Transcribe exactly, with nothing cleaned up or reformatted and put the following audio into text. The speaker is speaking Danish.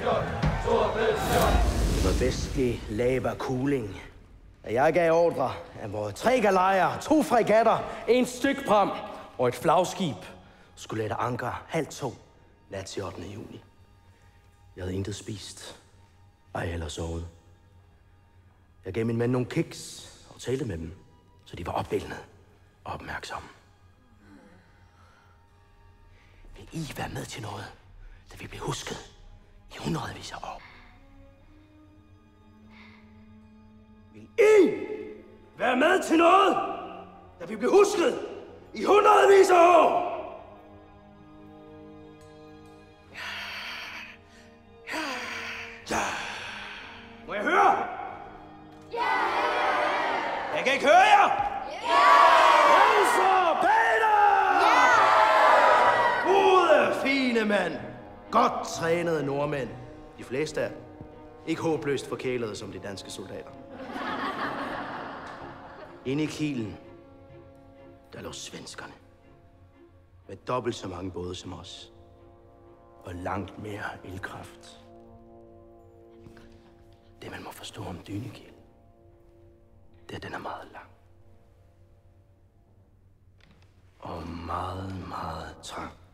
Det var vestlig lava cooling. Da jeg gav ordre, at vores tre galejer, to fregatter, en stykpram og et flagskib skulle lette anker halv to nat til ottende juni. Jeg havde intet spist, ej heller sovet. Jeg gav mine mænd nogle kiks og talte med dem, så de var opildnet og opmærksomme. Vil I være med til noget, der vil blive husket i hundredvis af år? Vil I være med til noget, der vil blive husket i hundredvis af år? Ja. Må jeg høre? Ja! Jeg kan ikke høre jer! Ja! Jenser, Peter! Ja! Gode, fine mand. Godt trænede nordmænd. De fleste er ikke håbløst forkælede som de danske soldater. Inde i Kielen, der lå svenskerne. Med dobbelt så mange både som os. Og langt mere ildkraft. Det, man må forstå om Dynekiel, det er, den er meget lang. Og meget, meget trang.